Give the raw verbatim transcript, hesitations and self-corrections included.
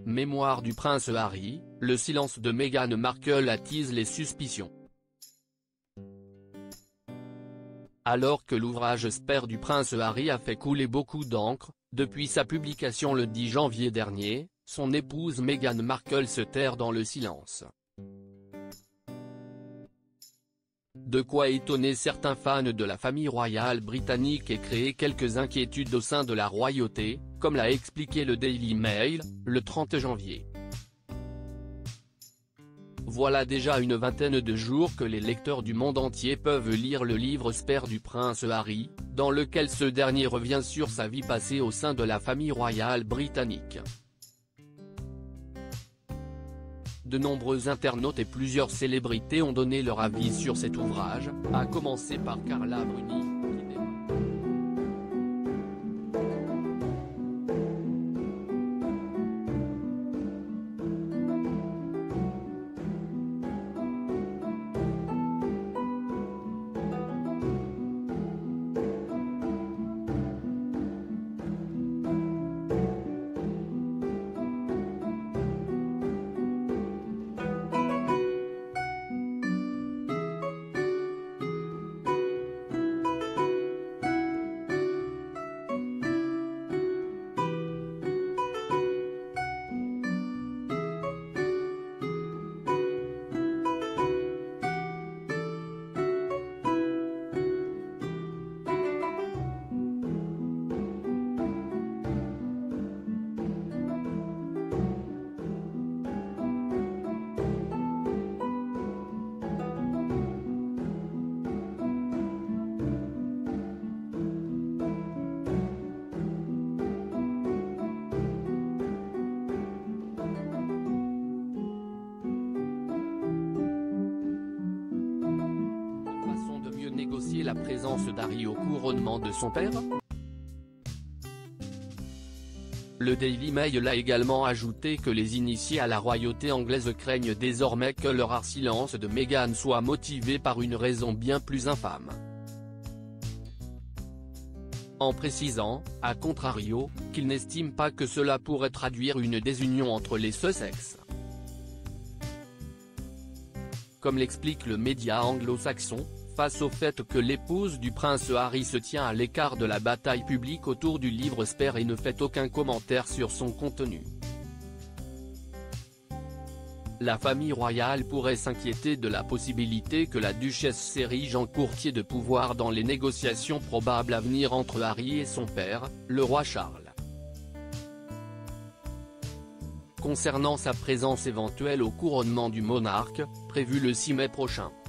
Mémoire du prince Harry, le silence de Meghan Markle attise les suspicions. Alors que l'ouvrage Spare du prince Harry a fait couler beaucoup d'encre, depuis sa publication le dix janvier dernier, son épouse Meghan Markle se terre dans le silence. De quoi étonner certains fans de la famille royale britannique et créer quelques inquiétudes au sein de la royauté, comme l'a expliqué le Daily Mail, le trente janvier. Voilà déjà une vingtaine de jours que les lecteurs du monde entier peuvent lire le livre Spare du prince Harry, dans lequel ce dernier revient sur sa vie passée au sein de la famille royale britannique. De nombreux internautes et plusieurs célébrités ont donné leur avis sur cet ouvrage, à commencer par Carla Bruni. Négocier la présence d'Harry au couronnement de son père? Le Daily Mail a également ajouté que les initiés à la royauté anglaise craignent désormais que leur silence de Meghan soit motivé par une raison bien plus infâme. En précisant, à contrario, qu'il n'estime pas que cela pourrait traduire une désunion entre les Sussex. Comme l'explique le média anglo-saxon, face au fait que l'épouse du prince Harry se tient à l'écart de la bataille publique autour du livre Spare et ne fait aucun commentaire sur son contenu. La famille royale pourrait s'inquiéter de la possibilité que la duchesse s'érige en courtier de pouvoir dans les négociations probables à venir entre Harry et son père, le roi Charles. Concernant sa présence éventuelle au couronnement du monarque, prévu le six mai prochain.